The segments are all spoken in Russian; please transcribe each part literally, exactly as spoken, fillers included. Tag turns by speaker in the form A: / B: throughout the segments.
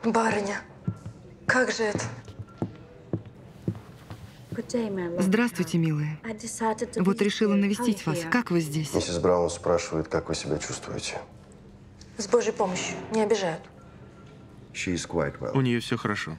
A: Барыня, как же это?
B: Здравствуйте, милая. Вот решила навестить вас. Как вы здесь?
C: Миссис Браун спрашивает, как вы себя чувствуете.
A: С Божьей помощью. Не обижают.
D: У нее все хорошо.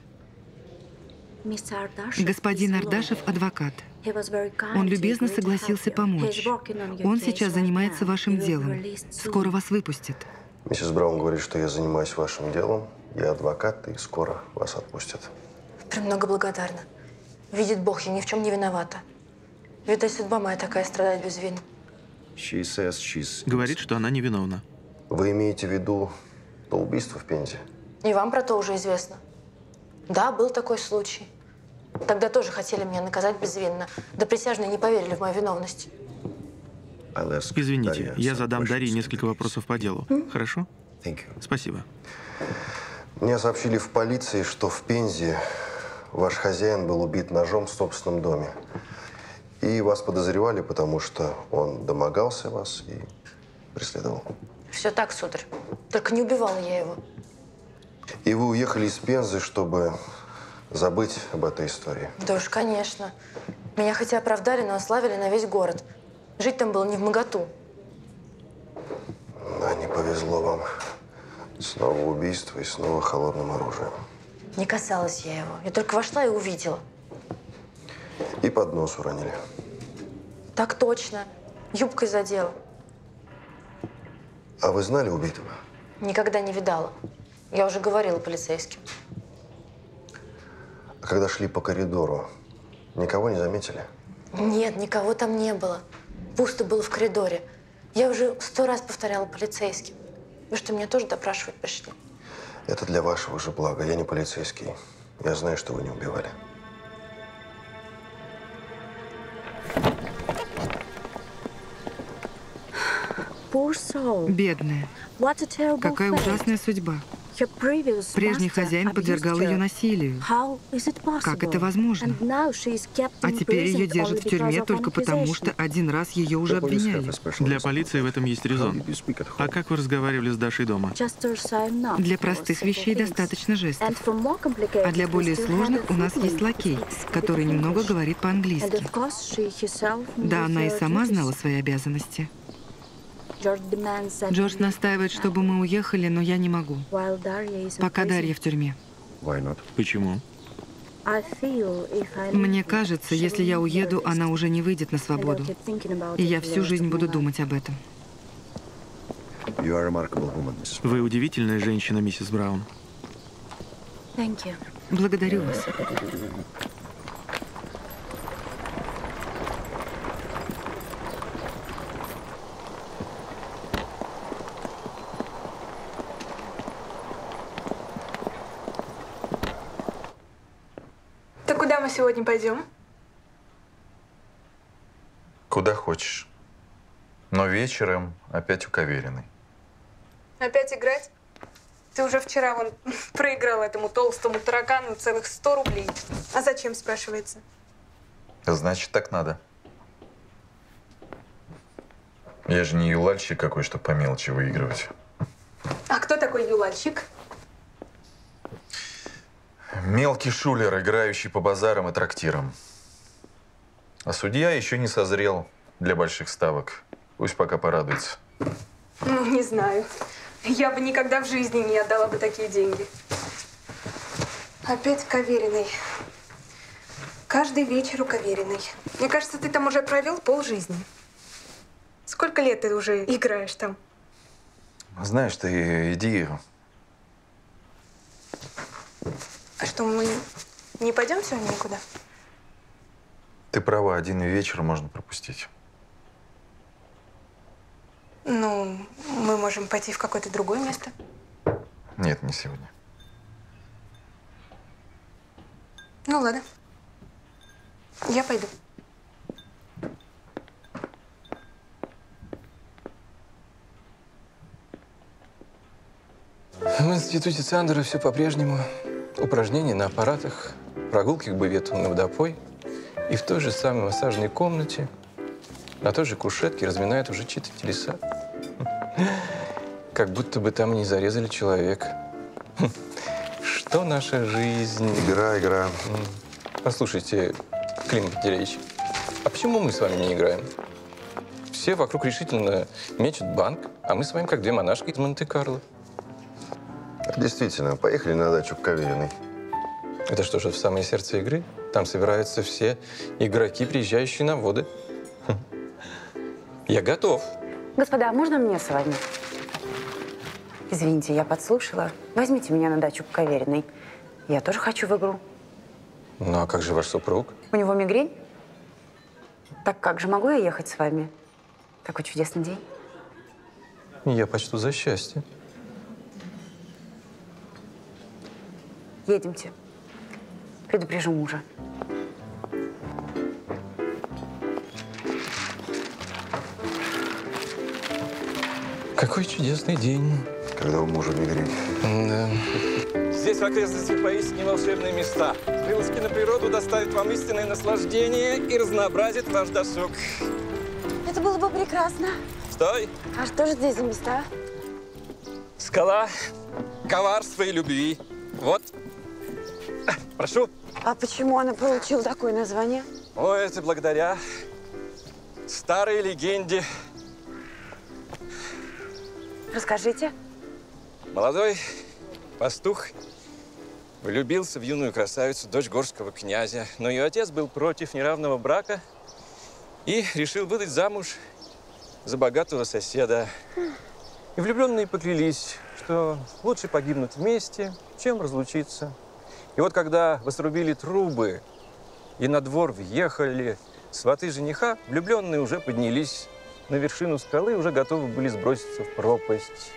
B: Господин Ардашев – адвокат. Он любезно согласился помочь. Он сейчас занимается вашим делом. Скоро вас выпустят.
C: Миссис Браун говорит, что я занимаюсь вашим делом. Я адвокат, и скоро вас отпустят.
A: Премного благодарна. Видит Бог, я ни в чем не виновата. Видать, судьба моя такая, страдать без вины.
D: Говорит, что она невиновна.
C: Вы имеете в виду то убийство в Пензе?
A: И вам про то уже известно. Да, был такой случай. Тогда тоже хотели меня наказать безвинно. Да присяжные не поверили в мою виновность.
D: Извините, я задам Дарье несколько вопросов по делу. Mm? Хорошо? Спасибо.
C: Мне сообщили в полиции, что в Пензе ваш хозяин был убит ножом в собственном доме. И вас подозревали, потому что он домогался вас и преследовал.
A: Все так, сударь. Только не убивала я его.
C: И вы уехали из Пензы, чтобы забыть об этой истории?
A: Да уж, конечно. Меня хоть и оправдали, но ославили на весь город. Жить там было не вмоготу.
C: Да, не повезло вам. Снова убийство и снова холодным оружием.
A: Не касалась я его. Я только вошла и увидела.
C: И под нос уронили.
A: Так точно. Юбкой задела.
C: А вы знали убитого?
A: Никогда не видала. Я уже говорила полицейским.
C: А когда шли по коридору, никого не заметили?
A: Нет, никого там не было. Пусто было в коридоре. Я уже сто раз повторяла полицейским. Вы что, меня тоже допрашивать пришли?
C: Это для вашего же блага. Я не полицейский. Я знаю, что вы не убивали.
B: Бедная. Какая ужасная судьба. Прежний хозяин подвергал ее насилию. Как это возможно? А теперь ее держат в тюрьме только потому, что один раз ее уже обвиняли.
D: Для полиции в этом есть резон. А как вы разговаривали с Дашей дома?
B: Для простых вещей достаточно жестов. А для более сложных у нас есть лакей, который немного говорит по-английски. Да, она и сама знала свои обязанности. Джордж настаивает, чтобы мы уехали, но я не могу. Пока Дарья в тюрьме.
D: Почему?
B: Мне кажется, если я уеду, она уже не выйдет на свободу. И я всю жизнь буду думать об этом.
D: Вы удивительная женщина, миссис Браун.
B: Благодарю вас.
E: Куда мы сегодня пойдем?
F: Куда хочешь. Но вечером опять у Кавериной.
E: Опять играть? Ты уже вчера вон проиграл этому толстому таракану целых сто рублей. А зачем, спрашивается?
F: Значит, так надо. Я же не юлальщик какой, чтобы по мелочи выигрывать.
E: А кто такой юлальщик?
F: Мелкий шулер, играющий по базарам и трактирам. А судья еще не созрел для больших ставок. Пусть пока порадуется.
E: Ну, не знаю. Я бы никогда в жизни не отдала бы такие деньги. Опять Кавериной. Каждый вечер у Кавериной. Мне кажется, ты там уже провел полжизни. Сколько лет ты уже играешь там?
F: Знаешь, ты иди.
E: А что, мы не пойдем сегодня никуда?
F: Ты права, один вечер можно пропустить.
E: Ну, мы можем пойти в какое-то другое место.
F: Нет, не сегодня.
E: Ну, ладно. Я пойду.
G: В институте Сандера все по-прежнему. Упражнения на аппаратах, прогулки к бувету на водопой. И в той же самой массажной комнате, на той же кушетке разминают уже чьи-то телеса. Как будто бы там не зарезали человека. что наша жизнь.
C: Игра, игра.
G: Послушайте, Клим Пантелеич, а почему мы с вами не играем? Все вокруг решительно мечут банк, а мы с вами как две монашки из Монте-Карло.
C: Действительно, поехали на дачу к Кавериной.
G: Это что же, в самое сердце игры? Там собираются все игроки, приезжающие на воды. Хм. Я готов.
H: Господа, а можно мне с вами? Извините, я подслушала. Возьмите меня на дачу к Кавериной. Я тоже хочу в игру.
G: Ну, а как же ваш супруг?
H: У него мигрень? Так как же могу я ехать с вами? Такой чудесный день.
G: Я почту за счастье.
H: Едемте. Предупрежу мужа.
G: Какой чудесный день.
C: Когда у мужа мигрень.
G: Да.
I: Здесь в окрестностях поистине волшебные места. Вылазки на природу доставят вам истинное наслаждение и разнообразит ваш досуг.
H: Это было бы прекрасно.
I: Стой!
H: А что же здесь за места?
I: Скала коварства и любви. Вот. Прошу.
H: А почему она получила такое название?
I: О, это благодаря старой легенде.
H: Расскажите.
I: Молодой пастух влюбился в юную красавицу, дочь горского князя. Но ее отец был против неравного брака и решил выдать замуж за богатого соседа. И влюбленные поклялись, что лучше погибнуть вместе, чем разлучиться. И вот когда восрубили трубы и на двор въехали сваты жениха, влюбленные уже поднялись на вершину скалы и уже готовы были сброситься в пропасть.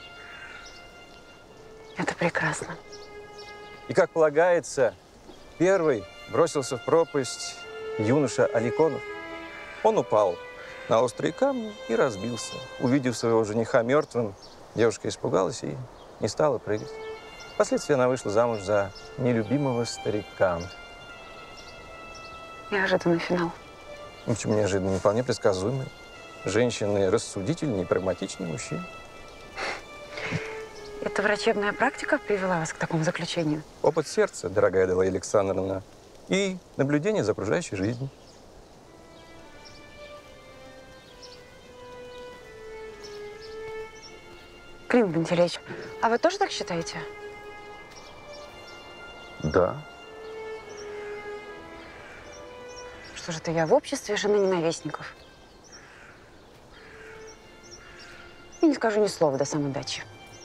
H: Это прекрасно.
I: И, как полагается, первый бросился в пропасть юноша Аликонов. Он упал на острые камни и разбился. Увидев своего жениха мертвым, девушка испугалась и не стала прыгать. Впоследствии она вышла замуж за нелюбимого старика.
H: Неожиданный финал.
I: Ну, почему неожиданный? Вполне предсказуемый. Женщины рассудительнее и прагматичнее мужчин.
H: Это врачебная практика привела вас к такому заключению?
I: Опыт сердца, дорогая Аделаида Александровна, и наблюдение за окружающей жизнью.
H: Клим Пантелеич, а вы тоже так считаете?
C: Да.
H: Что же это я в обществе жены ненавистников? И не скажу ни слова до самой дачи.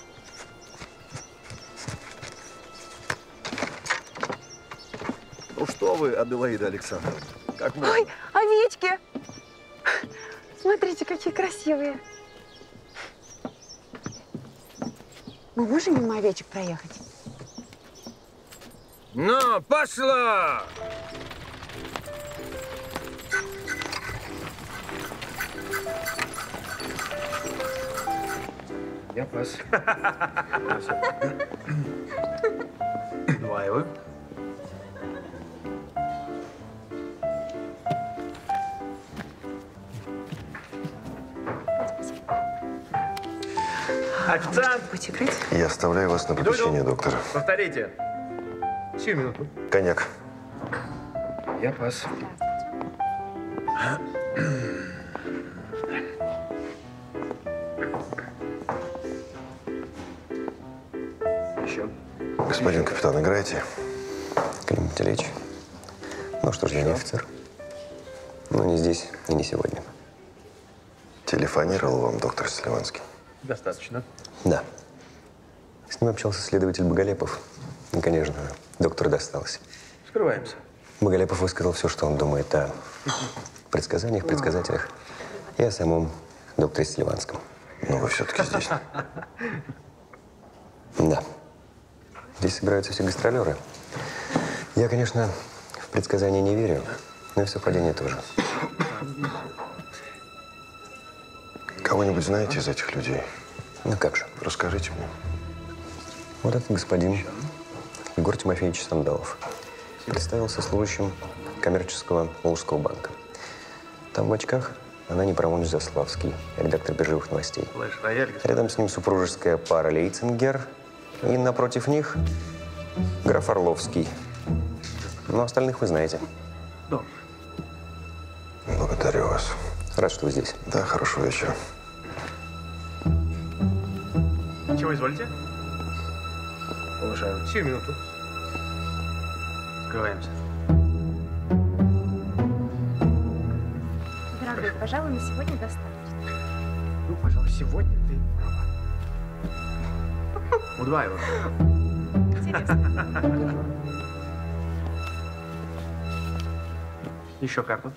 J: Ну что вы, Аделаида Александровна, как можно?
H: Ой, овечки! Смотрите, какие красивые. Мы можем мимо овечек проехать?
K: Ну, пошла!
J: Я пас. Дваиваю.
K: Официант!
H: Будете играть?
C: Я оставляю вас на попечение, доктор.
K: Повторите. Сию минуту.
C: Коньяк.
J: Я пас. Еще.
C: Господин капитан, играете?
L: Клим Пантелеич. Ну что ж, я не офицер. Но не здесь и не сегодня.
C: Телефонировал вам доктор Селиванский?
K: Достаточно.
L: Да. С ним общался следователь Боголепов. И, конечно, доктору досталось.
J: Скрываемся.
L: Боголепов высказал все, что он думает о предсказаниях, предсказателях и о самом докторе Селиванском.
C: Но вы все-таки здесь.
L: Да. Здесь собираются все гастролеры. Я, конечно, в предсказания не верю, но и в совпадение тоже.
C: Кого-нибудь знаете из этих людей?
L: Ну как же.
C: Расскажите мне.
L: Вот этот господин Егор Тимофеевич Сандалов представился служащим коммерческого Волжского банка. Там в очках Анани Парамонович Заславский, редактор биржевых новостей. Рядом с ним супружеская пара Лейцингер. И напротив них Граф Орловский. Но остальных вы знаете.
J: Добре.
C: Благодарю вас.
L: Рад, что вы здесь.
C: Да, хорошего вечера.
K: Чего изволите?
J: Уважаемый.
K: Сию минуту. Скрываемся.
M: Дорогой, пожалуй, на сегодня достаточно.
J: Ну, пожалуй, сегодня ты права. Удваиваю.
M: Интересно.
J: Еще карту.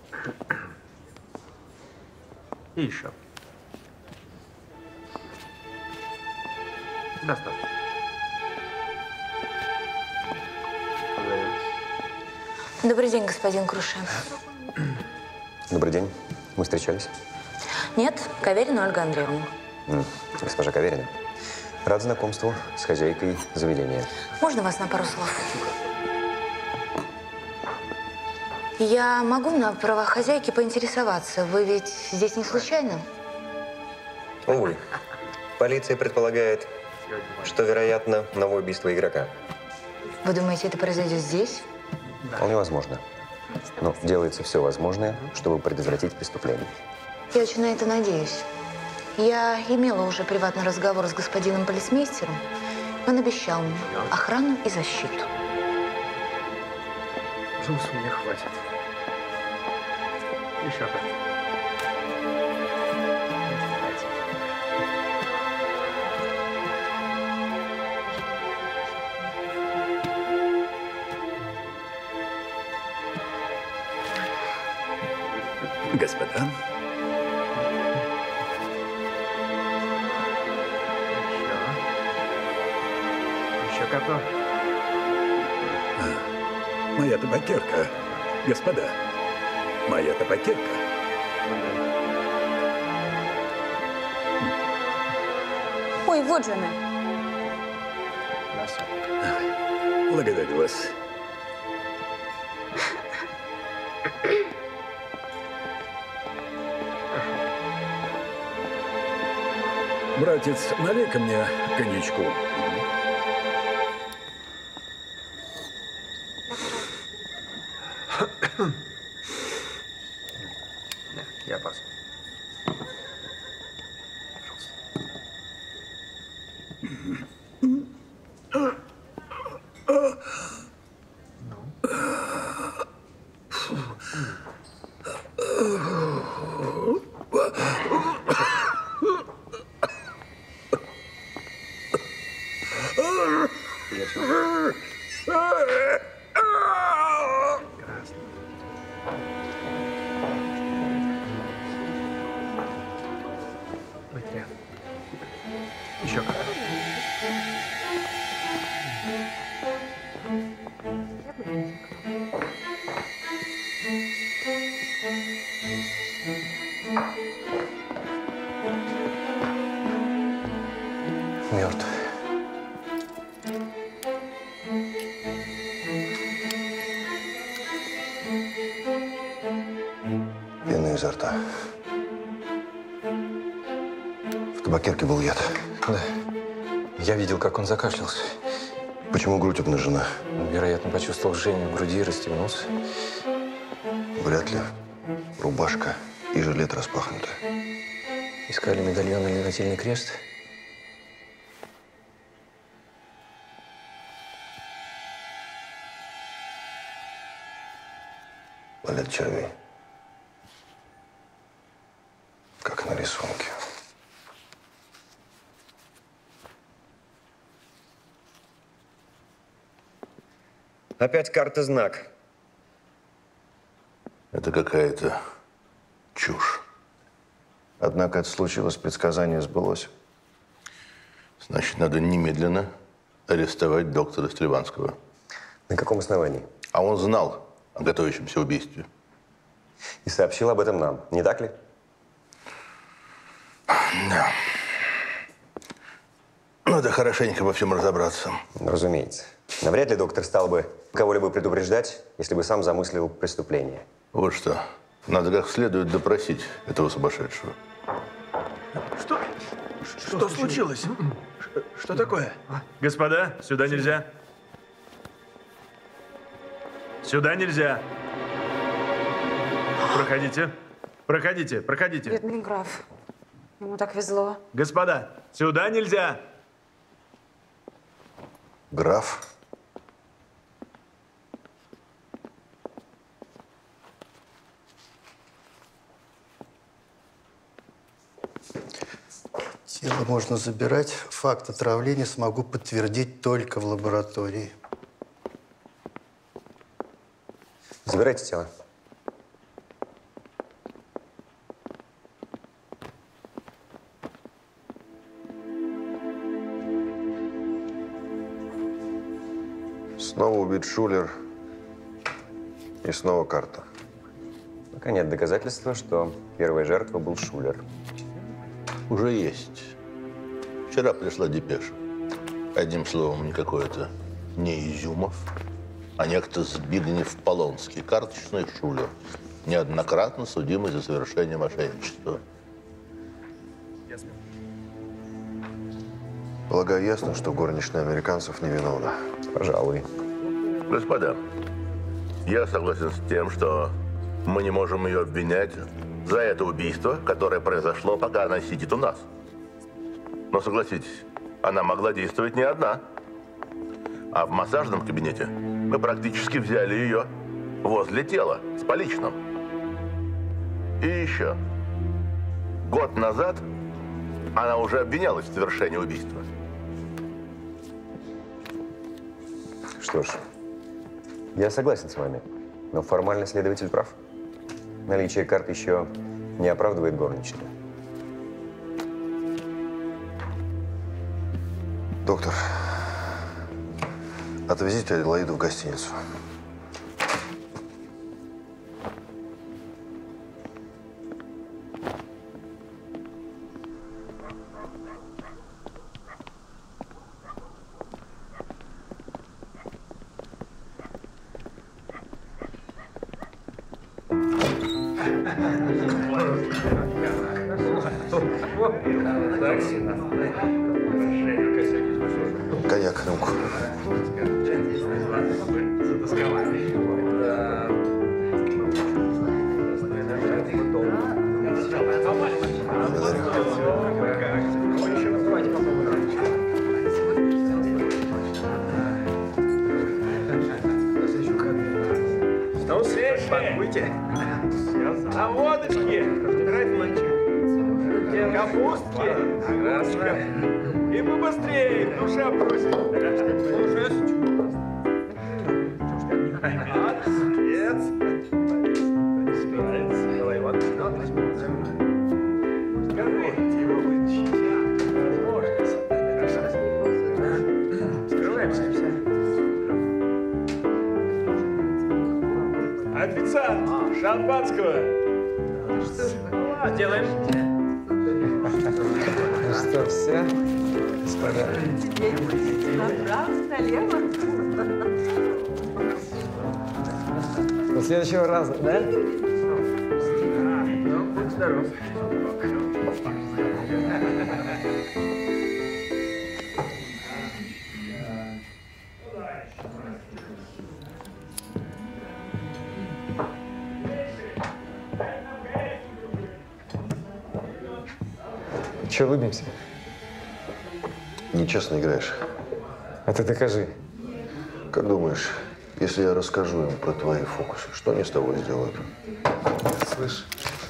J: И еще. Достаточно.
A: Добрый день, господин Круше.
L: Добрый день. Мы встречались?
A: Нет, Каверина Ольга Андреевна.
L: М, Госпожа Каверина. Рад знакомству с хозяйкой заведения.
A: Можно вас на пару слов? Я могу на правах хозяйки поинтересоваться? Вы ведь здесь не случайно?
L: Увы. Полиция предполагает, что, вероятно, новое убийство игрока.
A: Вы думаете, это произойдет здесь?
L: Вполне возможно. Но делается все возможное, чтобы предотвратить преступление.
A: Я очень на это надеюсь. Я имела уже приватный разговор с господином полицмейстером. Он обещал мне охрану и защиту.
J: Жус мне хватит.
K: Еще как.
N: Господа.
K: Еще карту.
N: Моя табакерка. Господа, моя табакерка.
H: Ой, вот же она.
N: Благодарю вас. Братец, налей-ка мне коньячку.
J: Я пас.
K: Быстрее. Еще как.
L: Мертв.
C: Пена изо рта. В табакерке был яд.
G: Да. Я видел, как он закашлялся.
C: Почему грудь обнажена?
G: Вероятно, почувствовал жжение в груди и расстегнулся.
C: Вряд ли. Рубашка и жилет распахнуты.
G: Искали медальон или нательный крест?
C: Болят червей. Как на рисунке.
L: Опять карта-знак.
C: Это какая-то чушь. Однако это случилось, предсказание сбылось.
O: Значит, надо немедленно арестовать доктора Стельванского.
L: На каком основании?
O: А он знал о готовящемся убийстве.
L: И сообщил об этом нам, не так ли?
O: Да. Надо хорошенько во всем разобраться.
L: Разумеется. Навряд ли доктор стал бы кого-либо предупреждать, если бы сам замыслил преступление.
O: Вот что. Надо как следует допросить этого сумасшедшего.
K: Что? Что, Что случилось? Что такое? Господа, сюда нельзя. Сюда нельзя. Проходите. Проходите, проходите.
H: Бедный граф. Ему так везло.
K: Господа, сюда нельзя.
C: Граф?
P: Тело можно забирать. Факт отравления смогу подтвердить только в лаборатории.
L: Забирайте тело.
C: Снова убит Шулер. И снова карта.
L: Пока нет доказательства, что первая жертва был Шулер.
O: Уже есть. Вчера пришла депеша. Одним словом, никакой это не Изюмов, а некто Збигнев Полонский, карточный шулер, неоднократно судимый за совершение мошенничества.
C: Полагаю, ясно, что горничная американцев невиновна.
L: Пожалуй.
O: Господа, я согласен с тем, что мы не можем ее обвинять за это убийство, которое произошло, пока она сидит у нас. Но согласитесь, она могла действовать не одна. А в массажном кабинете мы практически взяли ее возле тела, с поличным. И еще. Год назад она уже обвинялась в совершении убийства.
L: Что ж, я согласен с вами, но формально следователь прав. Наличие карт еще не оправдывает горничную.
C: Доктор, отвезите Аделаиду в гостиницу. Коньяк, рюмку.
K: Что свежее? Банкуйте. На водочке, графинчик, капустки, и побыстрее, душа просит. Слушаюсь. Молодец. Давай, вот. Скрывайте его вытащите. Возможность. Скрываемся. Официант, шампанского. Что ж, сделаем.
G: Ну что, все, господа?
Q: Направо, налево.
G: До следующего раза, да?
K: Ну, будь здоров.
G: Че улыбимся?
C: Нечестно играешь.
G: А ты докажи.
C: Как думаешь, если я расскажу им про твои фокусы, что они с тобой сделают?
G: Слышь.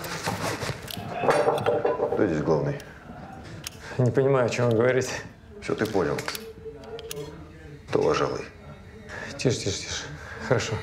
C: Кто здесь главный?
G: Не понимаю, о чем вы говорите.
C: Все ты понял. То, пожалуй.
G: Тише, тише, тише. Хорошо.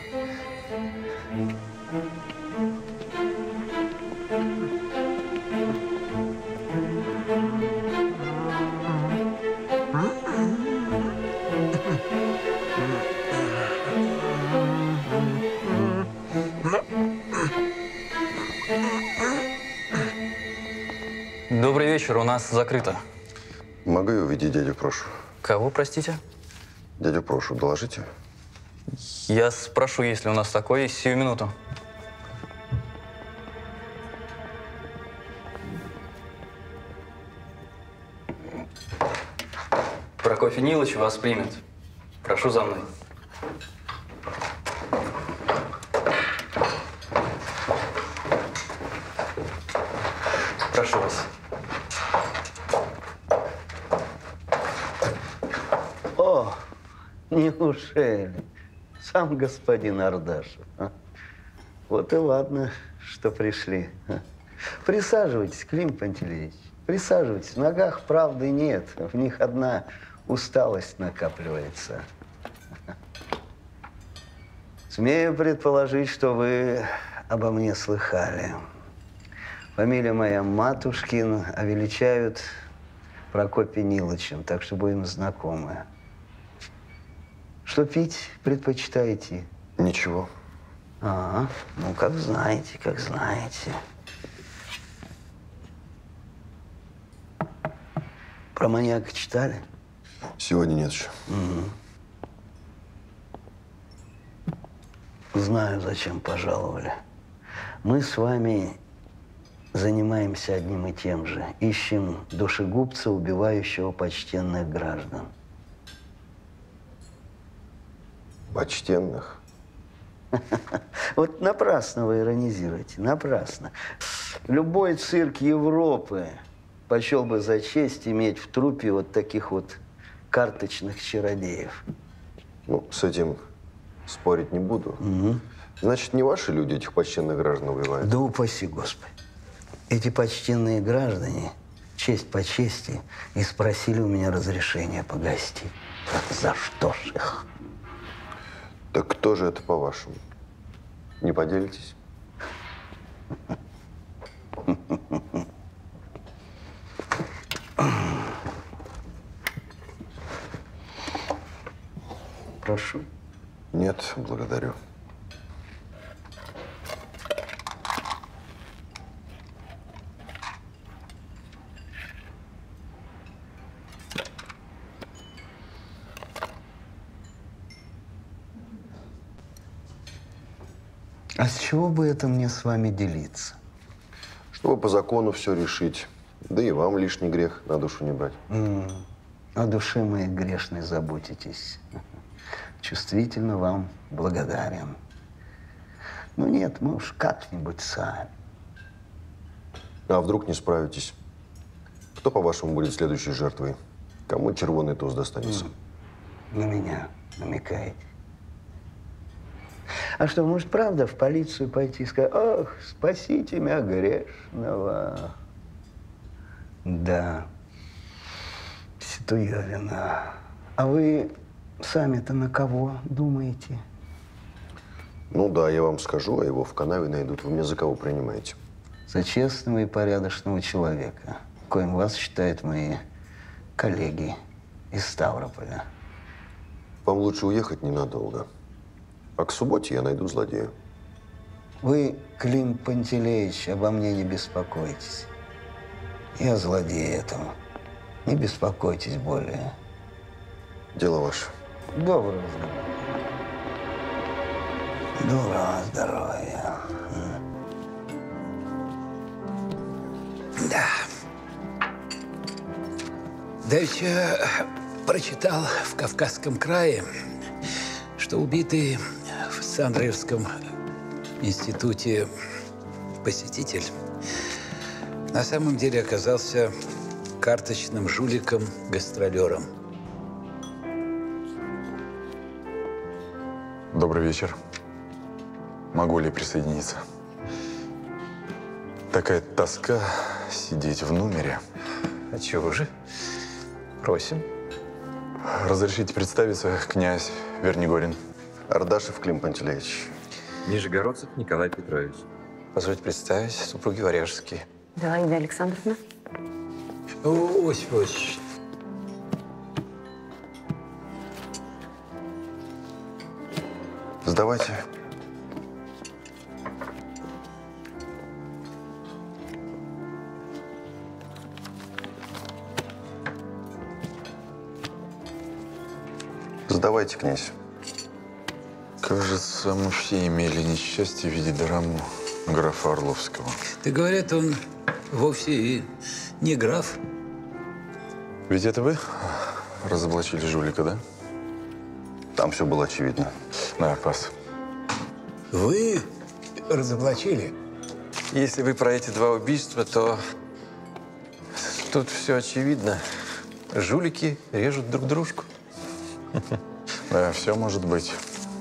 R: Добрый вечер, у нас закрыто.
C: Могу я увидеть дядю Прошу?
R: Кого, простите?
C: Дядю Прошу, доложите.
R: Я спрошу, есть ли у нас такой, есть сию минуту. Прокофий Нилович вас примет. Прошу за мной. Прошу вас.
S: О, неужели? Сам господин Ардашев. А? Вот и ладно, что пришли. А? Присаживайтесь, Клим Пантелеич. Присаживайтесь. В ногах правды нет. В них одна усталость накапливается. Смею предположить, что вы обо мне слыхали. Фамилия моя Матушкин, а величают Прокопий Нилычем, так что будем знакомы. Что пить предпочитаете?
C: Ничего.
S: А, ну, как знаете, как знаете. Про маньяка читали?
C: Сегодня нет еще.
S: Угу. Знаю, зачем пожаловали. Мы с вами занимаемся одним и тем же. Ищем душегубца, убивающего почтенных граждан.
C: Почтенных?
S: Вот напрасно вы иронизируете, напрасно. Любой цирк Европы почел бы за честь иметь в труппе вот таких вот карточных чародеев.
C: Ну, с этим спорить не буду.
S: Угу.
C: Значит, не ваши люди этих почтенных граждан убивают?
S: Да упаси Господи. Эти почтенные граждане, честь по чести, и спросили у меня разрешения погостить. За что ж их?
C: Так кто же это, по-вашему? Не поделитесь? Прошу. Нет, благодарю.
S: А с чего бы это мне с вами делиться?
C: Чтобы по закону все решить. Да и вам лишний грех на душу не брать.
S: М-м, о душе моей грешной заботитесь. Чувствительно вам благодарен. Ну нет, мы уж как-нибудь сами.
C: А вдруг не справитесь? Кто, по-вашему, будет следующей жертвой? Кому червоный туз достанется?
S: На меня намекаете. А что, может, правда в полицию пойти и сказать: ох, спасите меня грешного? Да, ситуя вина. А вы сами-то на кого думаете?
C: Ну да, я вам скажу, а его в канаве найдут. Вы меня за кого принимаете?
S: За честного и порядочного человека, коим вас считают мои коллеги из Ставрополя.
C: Вам лучше уехать ненадолго. А к субботе я найду злодея.
S: Вы, Клим Пантелеич, обо мне не беспокойтесь. Я злодей этому. Не беспокойтесь более.
C: Дело ваше.
S: Доброго здоровья. Доброго здоровья.
T: Да. Давеча прочитал в Кавказском крае, что убитый в Сандраевском институте посетитель на самом деле оказался карточным жуликом-гастролером.
F: Добрый вечер. Могу ли присоединиться? Такая тоска сидеть в номере.
G: А чего же? Просим.
F: Разрешите представиться, князь Вернигорин.
C: Ардашев Клим Пантелеич.
J: Нижегородцев Николай Петрович.
G: Позвольте представить, супруги Варяжские.
H: Аделаида Александровна.
T: Осип Осипович.
C: Сдавайте. Сдавайте, князь.
F: Кажется, мы все имели несчастье видеть драму графа Орловского.
T: Да говорят, он вовсе и не граф.
F: Ведь это вы разоблачили жулика, да?
C: Там все было очевидно.
F: На, пас.
T: Вы разоблачили?
R: Если вы про эти два убийства, то
G: Тут все очевидно. Жулики режут друг дружку.
F: Да, все может быть.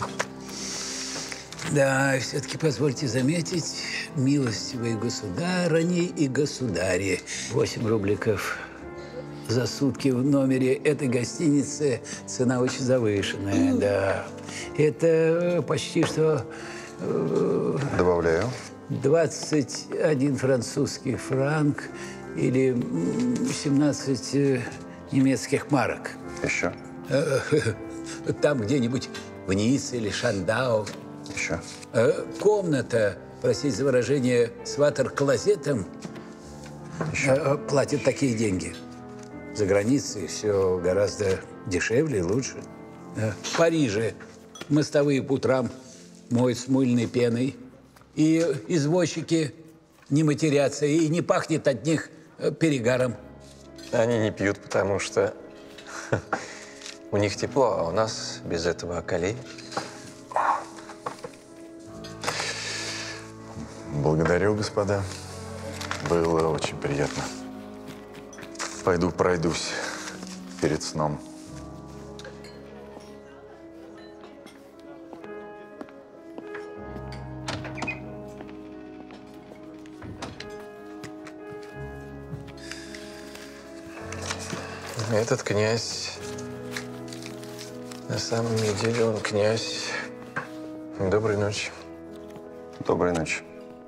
T: Да, все-таки позвольте заметить, милостивые государыни и государи. Восемь рубликов за сутки в номере этой гостиницы цена очень завышенная, да. Это почти что… э,
C: Добавляю.
T: двадцать один французский франк или м, семнадцать э, немецких марок.
C: Еще.
T: Э, Там где-нибудь в Ницце или Шандау.
C: Еще.
T: Э, Комната, простите за выражение, с ватер-клозетом э, платит такие деньги. За границей все гораздо дешевле и лучше. Э, В Париже мостовые по утрам моют с мыльной пеной. И извозчики не матерятся, и не пахнет от них э, перегаром.
G: Они не пьют, потому что у них тепло, а у нас без этого околей.
F: Благодарю, господа. Было очень приятно. Пойду пройдусь перед сном.
G: Этот князь, на самом деле он князь. Доброй ночи.
C: Доброй ночи.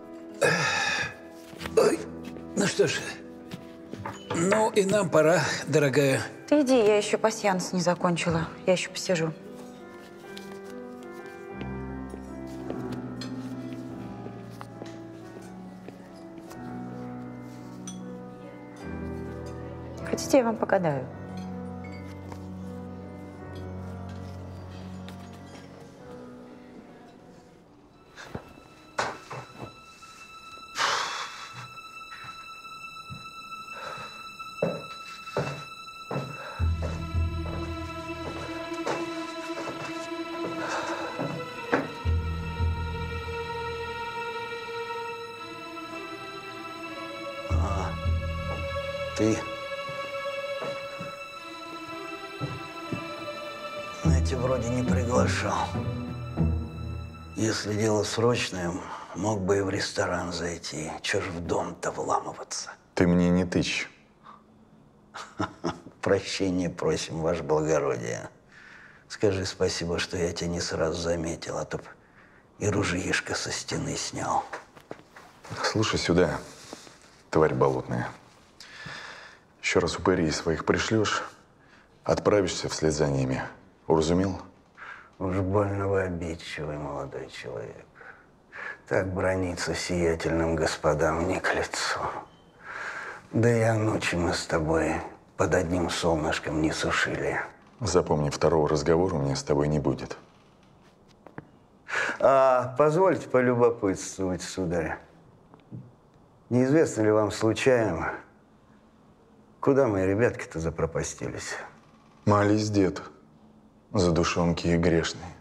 T: Ой, ну что ж, ну и нам пора, дорогая.
H: Ты иди, я еще пасьянс не закончила. Я еще посижу. Хотите, я вам погадаю?
S: Ты? Эти вроде не приглашал. Если дело срочное, мог бы и в ресторан зайти. Чего ж в дом-то вламываться?
F: Ты мне не тычь.
S: Прощения просим, ваше благородие. Скажи спасибо, что я тебя не сразу заметил, а то б и ружьишко со стены снял.
F: Слушай сюда, тварь болотная. Еще раз упырей своих пришлешь, отправишься вслед за ними. Уразумел?
S: Уж больно вы обидчивый молодой человек. Так браниться сиятельным господам не к лицу. Да и о ночи мы с тобой под одним солнышком не сушили.
F: Запомни, второго разговора у меня с тобой не будет.
S: А позвольте полюбопытствовать, сударь. Неизвестно ли вам случайно, куда мои ребятки-то запропастились?
F: Молись, дед, за душонки и грешные.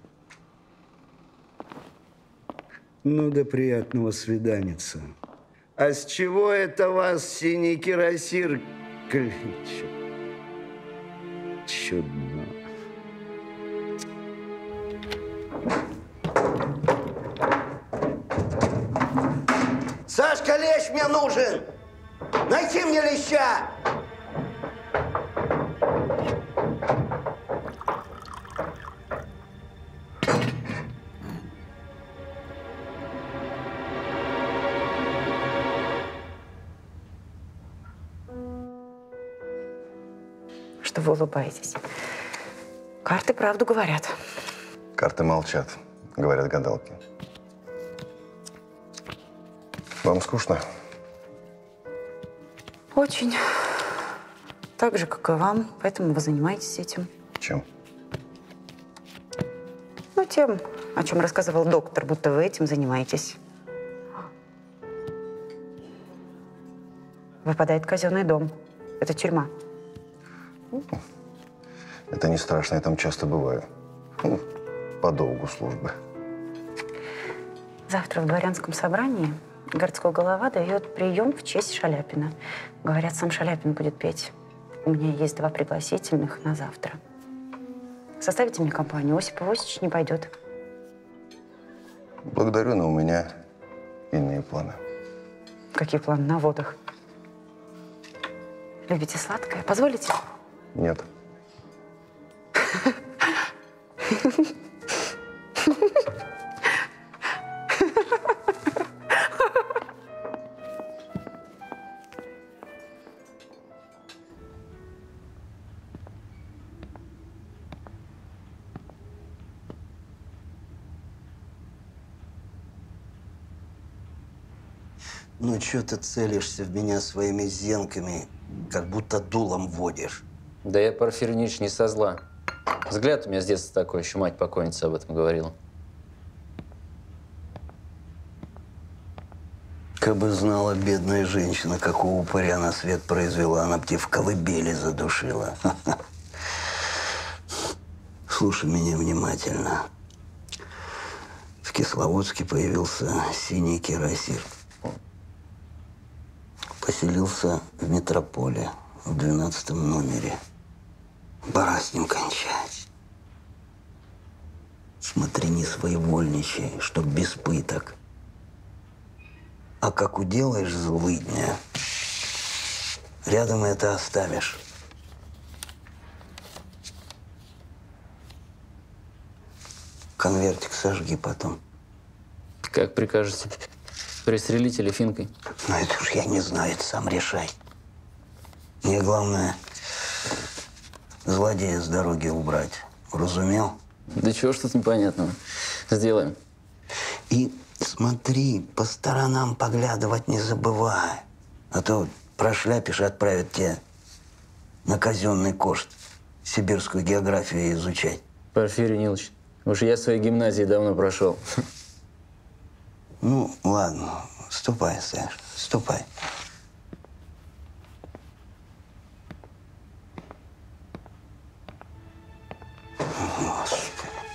S: Ну да приятного свиданица. А с чего это вас синий кирасир кличет? Чудно. Сашка, лещ мне нужен! Найди мне леща!
H: Что вы улыбаетесь? Карты правду говорят.
C: Карты молчат, говорят гадалки. Вам скучно?
H: Очень. Так же, как и вам. Поэтому вы занимаетесь этим.
C: Чем?
H: Ну, тем, о чем рассказывал доктор, будто вы этим занимаетесь. Выпадает казенный дом. Это тюрьма.
C: Это не страшно, я там часто бываю. Ну, по долгу службы.
H: Завтра в дворянском собрании Городской голова дает прием в честь Шаляпина. Говорят, сам Шаляпин будет петь. У меня есть два пригласительных на завтра. Составите мне компанию. Осип Иосифович не пойдет.
C: Благодарю, но у меня иные планы.
H: Какие планы на водах? Любите сладкое? Позволите?
C: Нет.
S: Ну, что ты целишься в меня своими зенками, как будто дулом водишь?
R: Да я, Порфирий Ильич, не со зла. Взгляд у меня с детства такой, еще мать покойница об этом говорила.
S: Как бы знала бедная женщина, какого упыря на свет произвела, она б тебе в колыбели задушила. Слушай меня внимательно. В Кисловодске появился синий кирасир. Поселился в метрополе в двенадцатом номере. Пора с ним кончать. Смотри, не своевольничай, чтоб без пыток. А как уделаешь злыдня, рядом это оставишь. Конвертик сожги потом.
R: Как прикажете. Пристрелить или финкой?
S: Ну, это уж я не знаю, это сам решай. Мне главное злодея с дороги убрать. Уразумел?
R: Да чего ж тут непонятного. Сделаем.
S: И смотри, по сторонам поглядывать не забывай. А то прошляпишь и отправят тебя на казенный кошт сибирскую географию изучать.
R: Порфирий Нилович, уж я своей гимназии давно прошел.
S: Ну, ладно. Ступай, Саш, ступай. Господи.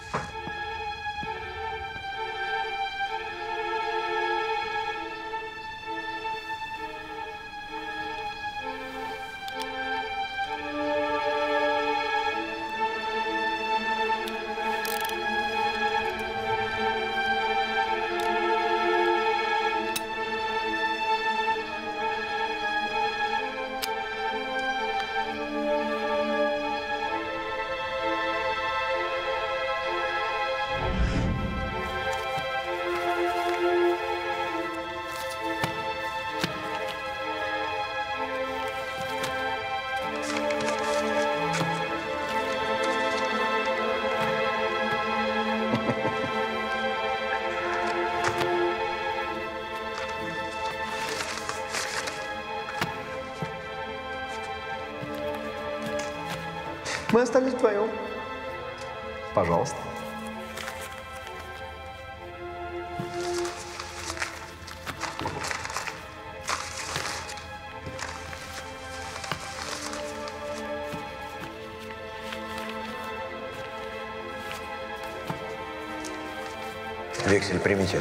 K: Мы остались вдвоем. Пожалуйста.
L: Вексель примите.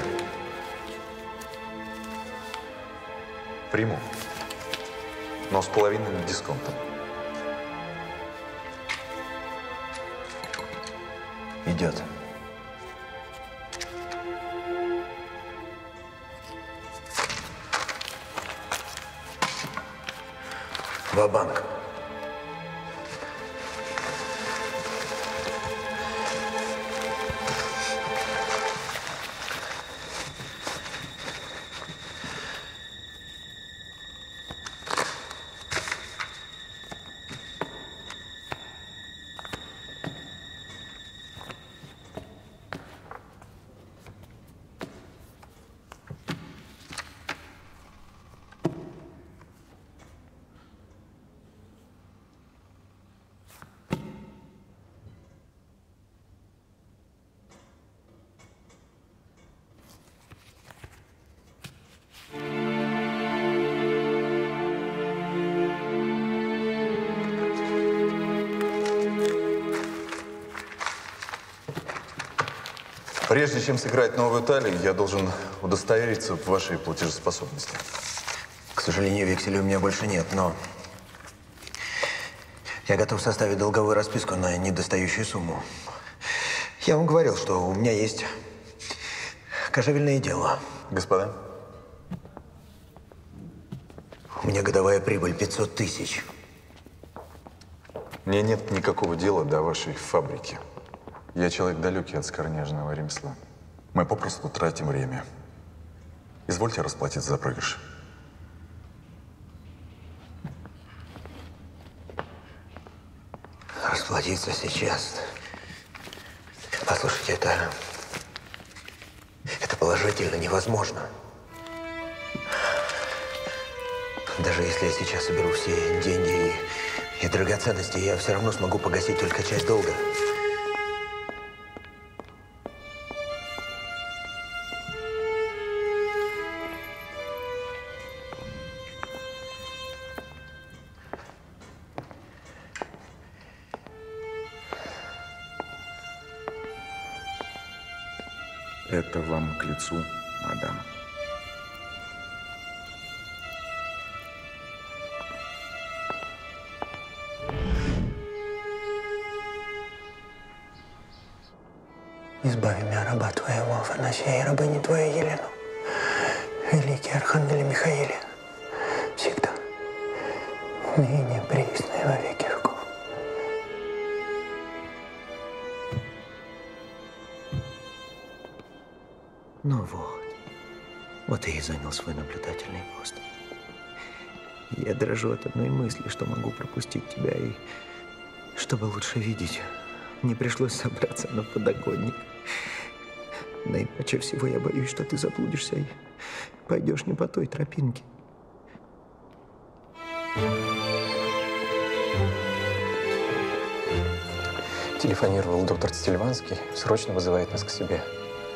F: Приму. Но с половинным дисконтом.
L: Идет. Ва-банк.
F: Прежде чем сыграть новую талию, я должен удостовериться в вашей платежеспособности.
U: К сожалению, векселя у меня больше нет, но я готов составить долговую расписку на недостающую сумму. Я вам говорил, что у меня есть кожевельное дело.
F: Господа?
U: У меня годовая прибыль пятьсот тысяч.
F: Мне нет никакого дела до вашей фабрики. Я человек далекий от скорняжного ремесла. Мы попросту тратим время. Извольте расплатиться за проигрыш.
U: Расплатиться сейчас. Послушайте, это… Это положительно невозможно. Даже если я сейчас соберу все деньги и, и драгоценности, я все равно смогу погасить только часть долга.
F: Это вам к лицу, мадам.
U: Избави меня, раба твоего, Афанасия, и рабыни твоей Елену, великий архангеле Михаиле, всегда, ныне, присно и во веки веков. Ну вот, вот и я занял свой наблюдательный пост. Я дрожу от одной мысли, что могу пропустить тебя, и чтобы лучше видеть, не пришлось собраться на подоконник. Наиначе всего я боюсь, что ты заблудишься и пойдешь не по той тропинке.
G: Телефонировал доктор Стельванский, срочно вызывает нас к себе.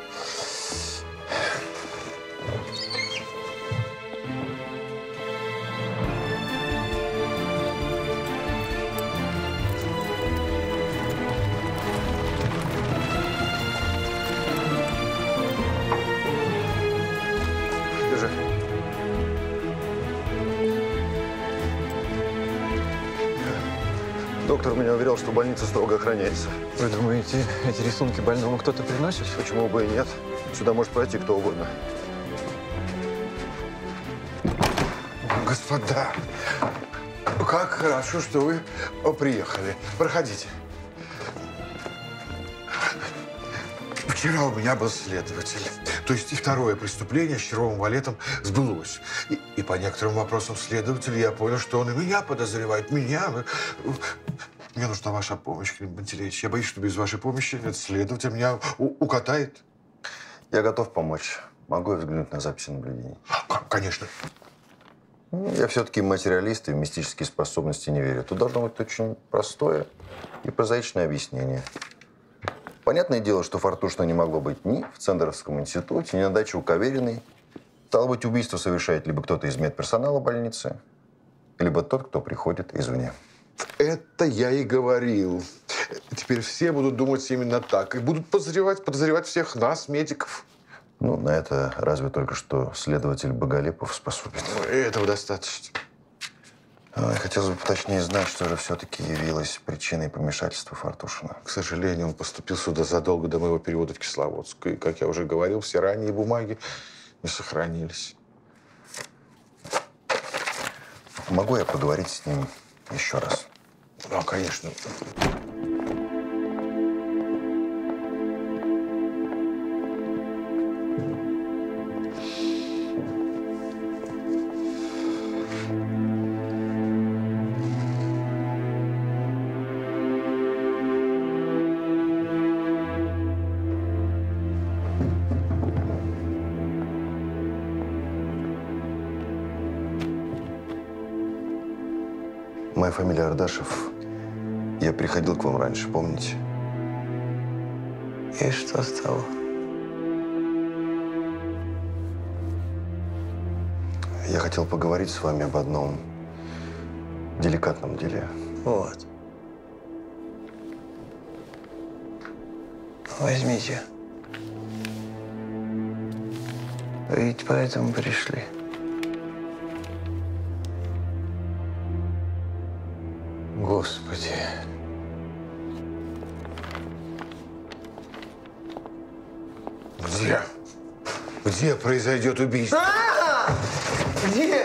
C: Доктор меня уверял, что больница строго охраняется.
G: Вы думаете, эти рисунки больному кто-то приносит?
C: Почему бы и нет? Сюда может пройти кто угодно.
V: Господа, как хорошо, что вы приехали. Проходите. Вчера у меня был следователь. То есть и второе преступление с червовым валетом сбылось. И, и по некоторым вопросам следователя я понял, что он и меня подозревает. Меня. Мне нужна ваша помощь, Клим Пантелеич. Я боюсь, что без вашей помощи этот следователь меня укатает.
C: Я готов помочь. Могу я взглянуть на записи наблюдений?
V: Конечно.
C: Я все-таки материалист и в мистические способности не верю. Тут должно быть очень простое и прозаичное объяснение. Понятное дело, что Фартушина не могло быть ни в Цендеровском институте, ни на даче у Кавериной. Стало быть, убийство совершает либо кто-то из медперсонала больницы, либо тот, кто приходит извне.
V: Это я и говорил. Теперь все будут думать именно так. И будут подозревать, подозревать всех нас, медиков.
C: Ну, на это разве только что следователь Боголепов способен.
V: Этого достаточно.
C: Ой, хотелось бы поточнее знать, что же все-таки явилось причиной помешательства Фартушина.
V: К сожалению, он поступил сюда задолго до моего перевода в Кисловодск. И, как я уже говорил, все ранние бумаги не сохранились.
C: Могу я поговорить с ним еще раз?
V: Да, конечно.
C: Моя фамилия Ардашев. Я приходил к вам раньше, помните?
U: И что стало?
C: Я хотел поговорить с вами об одном деликатном деле.
U: Вот. Возьмите. Ведь поэтому пришли.
G: Господи.
V: Где? Где произойдет убийство?
U: А! Где?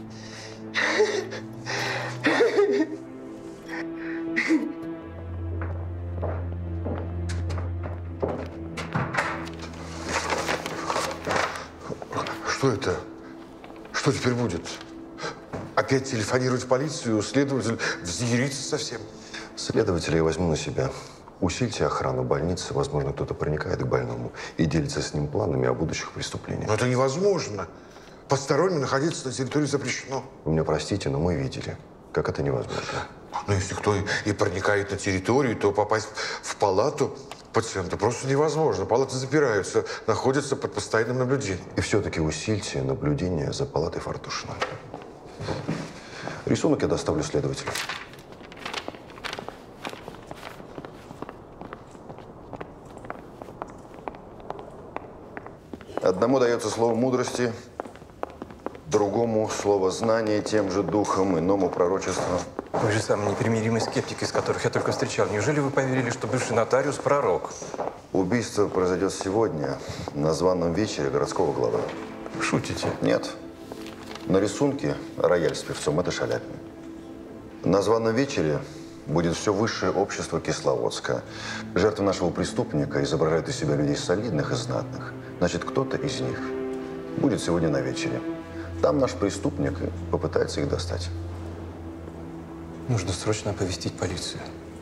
V: Что это? Что теперь будет? Опять телефонировать в полицию? Следователь взъярится совсем.
C: Следователя я возьму на себя. Усильте охрану больницы. Возможно, кто-то проникает к больному и делится с ним планами о будущих преступлениях.
V: Но это невозможно. Посторонним находиться на территории запрещено.
C: Вы меня простите, но мы видели, как это невозможно.
V: Но если кто и проникает на территорию, то попасть в палату пациента просто невозможно. Палаты запираются, находятся под постоянным наблюдением.
C: И все-таки усильте наблюдение за палатой Фартушина. Рисунок я доставлю следователю. Одному дается слово мудрости, другому слово знания тем же духом, иному пророчество.
G: Вы же самый непримиримый скептик, из которых я только встречал. Неужели вы поверили, что бывший нотариус – пророк?
C: Убийство произойдет сегодня на званом вечере городского главы.
G: Шутите?
C: Нет. На рисунке рояль с певцом – это Шаляпин. На званом вечере будет все высшее общество Кисловодска. Жертвы нашего преступника изображают из себя людей солидных и знатных. Значит, кто-то из них будет сегодня на вечере. Там наш преступник попытается их достать.
G: Нужно срочно оповестить полицию.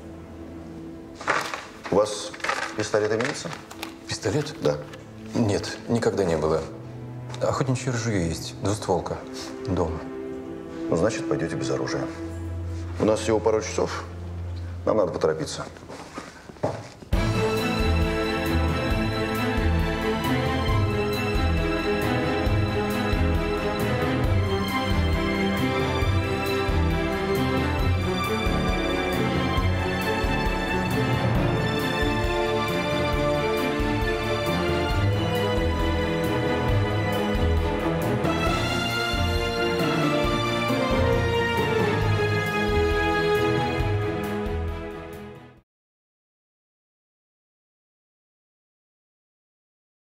C: У вас пистолет имеется?
G: Пистолет?
C: Да.
G: Нет, никогда не было. Охотничье ружье есть, двустволка, дома.
C: Ну, значит, пойдете без оружия. У нас всего пару часов. Нам надо поторопиться.